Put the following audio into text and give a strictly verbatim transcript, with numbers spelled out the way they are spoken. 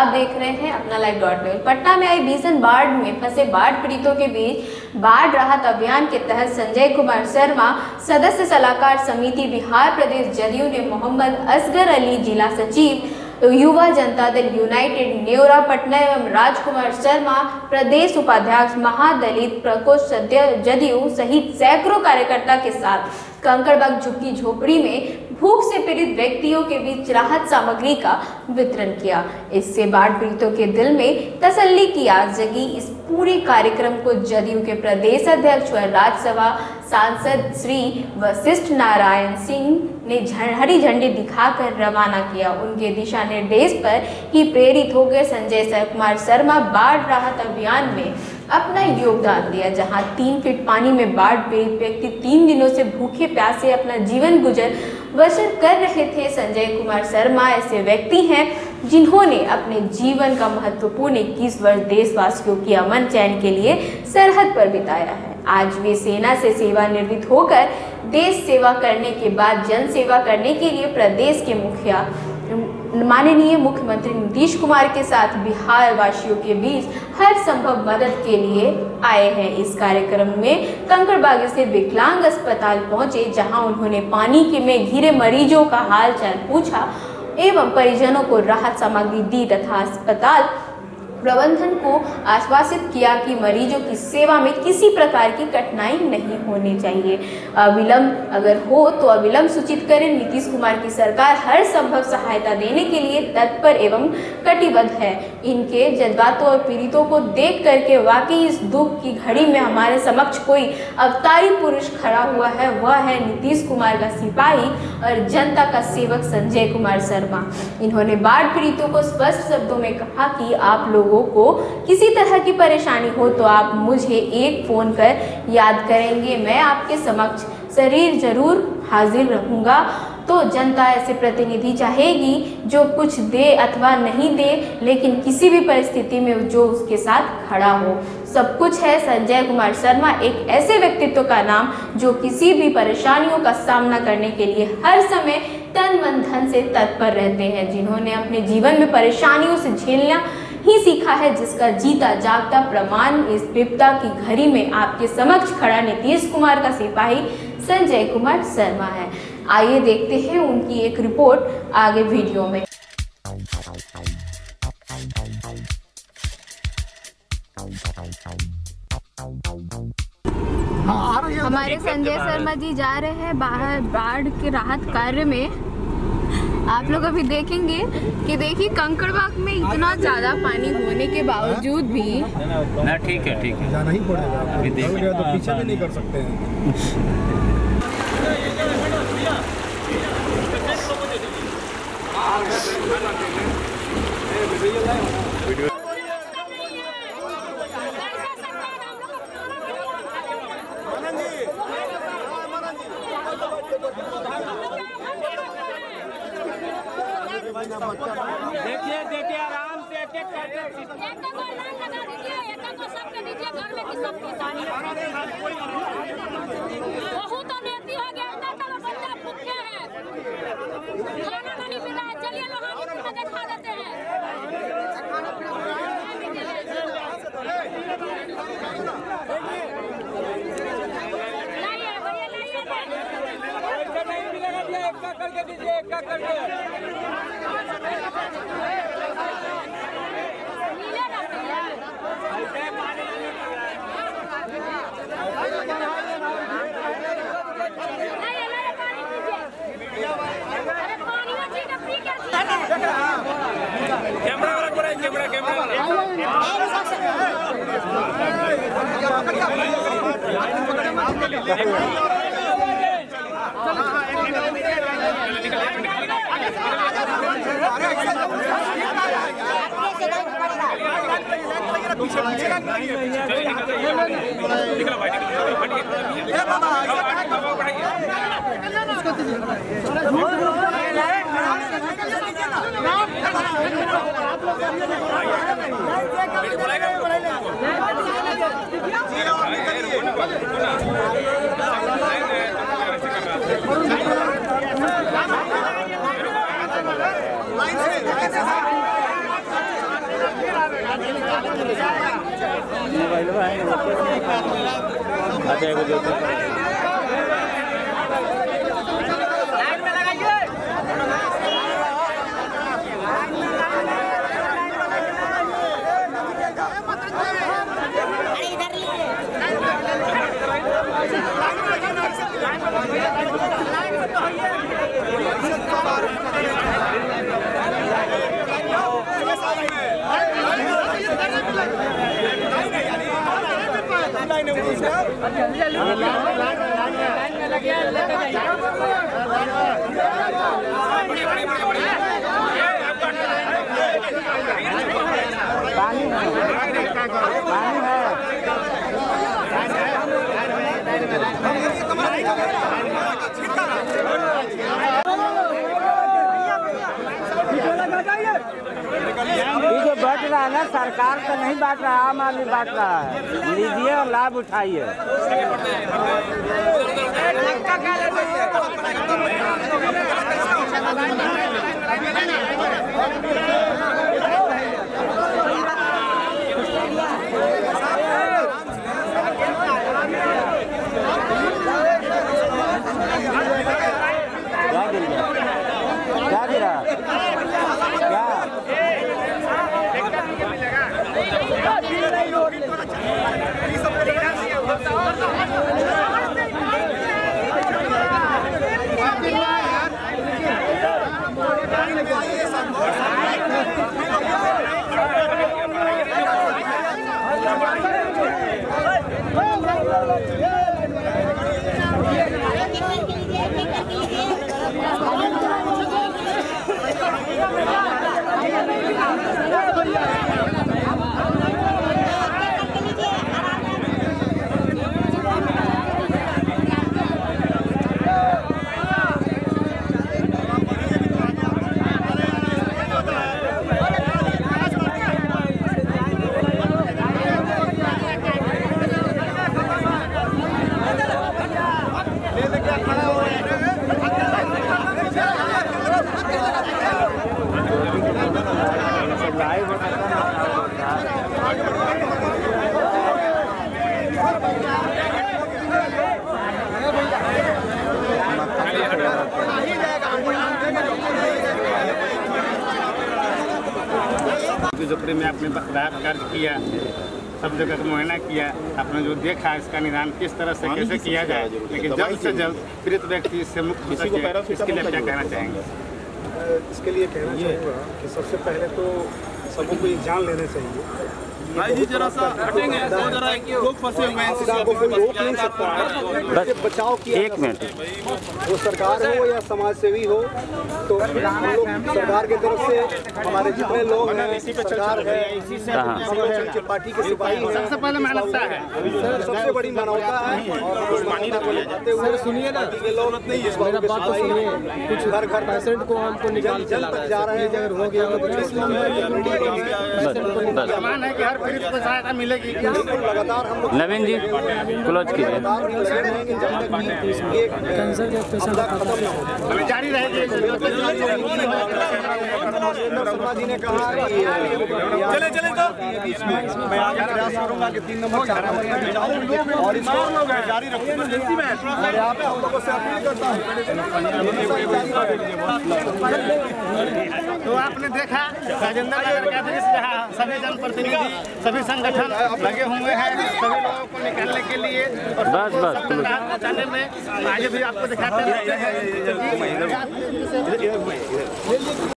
आप देख रहे हैं अपना लाइव डॉट न्यूज। पटना में आई भीषण बाढ़ में फंसे बाढ़ पीड़ितों के बीच बाढ़ राहत अभियान के तहत संजय कुमार शर्मा, सदस्य सलाहकार समिति बिहार प्रदेश जदयू ने मोहम्मद असगर अली, जिला सचिव युवा जनता दल यूनाइटेड न्योरा पटना एवं राजकुमार शर्मा, प्रदेश उपाध्यक्ष महादलित प्रकोष्ठ जदयू सहित सैकड़ों कार्यकर्ता के साथ कंकड़बाग झुग्गी झोपड़ी में भूख से पीड़ित व्यक्तियों के बीच राहत सामग्री का वितरण किया। इससे बाढ़ पीड़ितों के दिल में तसल्ली की आस जगी। इस पूरे कार्यक्रम को जदयू के प्रदेश अध्यक्ष व राज्यसभा सांसद श्री वशिष्ठ नारायण सिंह ने हरी झंडी दिखाकर रवाना किया। उनके दिशा निर्देश पर ही प्रेरित होकर संजय कुमार शर्मा बाढ़ राहत अभियान में अपना योगदान दिया। जहां तीन फीट पानी में बाढ़ पीड़ित व्यक्ति तीन दिनों से भूखे प्यासे अपना जीवन गुजर बसर कर रहे थे। संजय कुमार शर्मा ऐसे व्यक्ति हैं जिन्होंने अपने जीवन का महत्वपूर्ण इक्कीस वर्ष देशवासियों की अमन चैन के लिए सरहद पर बिताया है। आज वे सेना से सेवानिवृत्त होकर देश सेवा करने के बाद जन सेवा करने के लिए प्रदेश के मुखिया माननीय मुख्यमंत्री नीतीश कुमार के साथ बिहार वासियों के बीच हर संभव मदद के लिए आए हैं। इस कार्यक्रम में कंकड़बाग स्थित विकलांग अस्पताल पहुंचे, जहां उन्होंने पानी के में घिरे मरीजों का हालचाल पूछा एवं परिजनों को राहत सामग्री दी तथा अस्पताल प्रबंधन को आश्वासित किया कि मरीजों की सेवा में किसी प्रकार की कठिनाई नहीं होनी चाहिए। अविलंब अगर हो तो अविलंब सूचित करें। नीतीश कुमार की सरकार हर संभव सहायता देने के लिए तत्पर एवं कटिबद्ध है। इनके जज्बातों और पीड़ितों को देख करके वाकई इस दुख की घड़ी में हमारे समक्ष कोई अवतारी पुरुष खड़ा हुआ है, वह है नीतीश कुमार का सिपाही और जनता का सेवक संजय कुमार शर्मा। इन्होंने बाढ़ पीड़ितों को स्पष्ट शब्दों में कहा कि आप लोग को किसी तरह की परेशानी हो तो आप मुझे एक फोन कर याद करेंगे, मैं आपके समक्ष शरीर जरूर हाजिर रहूंगा। तो जनता ऐसे प्रतिनिधि चाहेगी जो कुछ दे अथवा नहीं दे, लेकिन किसी भी परिस्थिति में जो उसके साथ खड़ा हो। सब कुछ है संजय कुमार शर्मा एक ऐसे व्यक्तित्व का नाम जो किसी भी परेशानियों का सामना करने के लिए हर समय तन मन धन से तत्पर रहते हैं, जिन्होंने अपने जीवन में परेशानियों से झेलना ही सीखा है, जिसका जीता जागता प्रमाण इस विपदा की घड़ी में आपके समक्ष खड़ा नीतीश कुमार का सिपाही संजय कुमार शर्मा है। आइए देखते हैं उनकी एक रिपोर्ट आगे वीडियो में। हमारे संजय शर्मा जी जा रहे हैं बाहर बाढ़ के राहत कार्य में। आप लोग अभी देखेंगे कि देखिए कंकड़बाग में इतना ज्यादा पानी होने के बावजूद भी ना ठीक है ठीक है जाना ही पड़ेगा। अभी देखिए तो पीछे भी नहीं कर सकते हैं। देखिए देखिए आराम से एक एक करके एक को लाइन लगा दीजिए, एक को सबके दीजिए घर में कि सबके साथ बहुत अनैति हो गया। इतना सारा बच्चा भूखे हैं, खाना नहीं मिला है। चलिए लोहानी में दिखा देते हैं। लाइए भैया लाइए, पैसा नहीं मिलेगा भैया, एक का करके दीजिए, एक का करके कैमरा वाला पूरा कैमरा कैमरा पीछे पीछे निकलो भाई लाइन से अच्छा एगो जो ये जो बांट रहा है ना, सरकार तो नहीं बांट रहा, आम आदमी बांट रहा है। लीजिए और लाभ उठाइए। क्या दे रहा क्या झोपड़ी में आपने राहत कार्य किया, सब जगह मुआयना किया, आपने जो देखा इसका निदान किस तरह से कैसे किया जाए, लेकिन जल्द से जल्द पीड़ित व्यक्ति इससे मुक्त हो सके, इसके लिए क्या कहना चाहेंगे? इसके लिए कहना चाहूँगा कि सबसे पहले तो सबको को ये जान लेना चाहिए। भाई जी जरा सा हटेंगे, तो जरा लोग फंसे हुए हैं, आपदा को कोई रोक नहीं सकता है, बस बचाव किया एक मिनट, वो सरकार हो या समाज सेवी हो, तो हम लोग सरकार की तरफ से हमारे जितने लोग हैं, सरकार है, के पार्टी के सिपाही हैं, सबसे पहले मानवता है, सबसे बड़ी मानवता है। और मानवता को निभाते हुए सुनिए ना, के लोग मेरा बात तो सुनिए, कुछ घर घर पेशेंट को हमको निकाल जल तक जा रहे हैं, अगर हो गया समान है कि हर पीड़ित को सहायता मिलेगी। लगातार हम लोग नवीन जी क्लोज कीजिए। कैंसर के पेशेंट खत्म न हो, हमें जारी रहेगी। शर्मा जी ने कहा कि चले चले तो मैं आगे प्रयास करूंगा कि तीन नंबर चार नंबर में जाऊं और इसको जारी रखूंगा। मैं यहाँ पे हम लोगों से अपील करता हूँ। तो आपने देखा राजेंद्र नगर का दृश्य, जहाँ सभी जनप्रतिनिधि, सभी संगठन लगे हुए हैं सभी लोगों को निकालने के लिए और बस बस पहुँचाने में। आगे भी आपको दिखाते हैं।